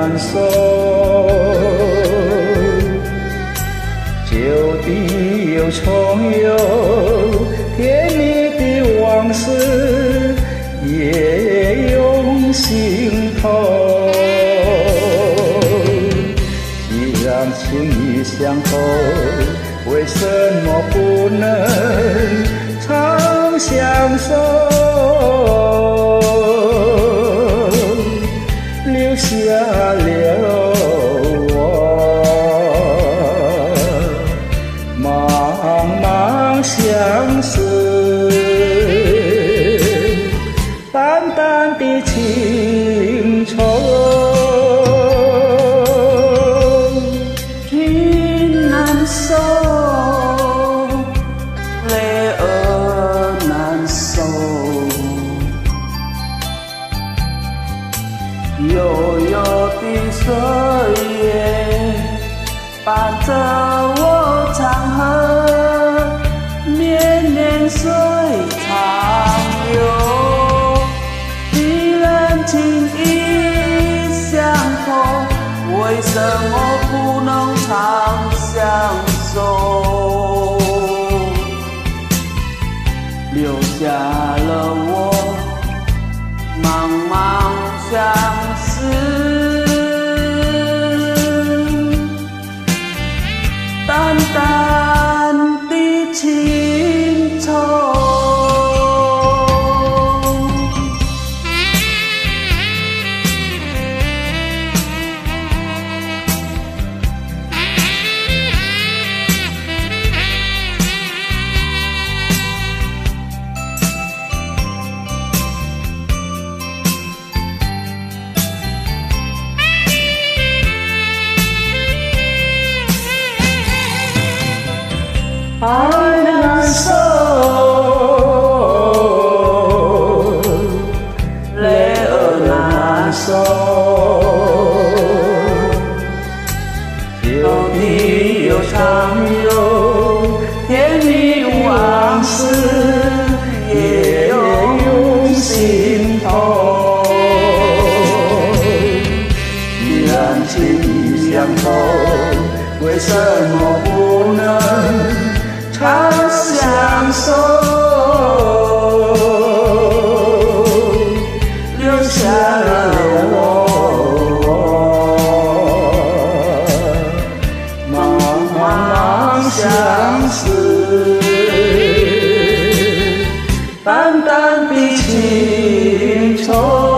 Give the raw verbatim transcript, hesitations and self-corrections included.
难收。旧地又重游，甜蜜的往事也涌心头。既然情意相投，为什么不能长相守？留下了我茫茫相思，淡淡的情愁。 情难收，泪儿难收，悠悠的岁月伴着我长河，年年岁长流。既然情意相投，为什么不能长相守？留下了我茫茫相思，淡淡的情愁。 爱难收，泪儿难收。旧地又重游，甜蜜往事也涌心头。既然情意相投，为什么不能长相守？留下了我茫茫相思，淡淡的情愁。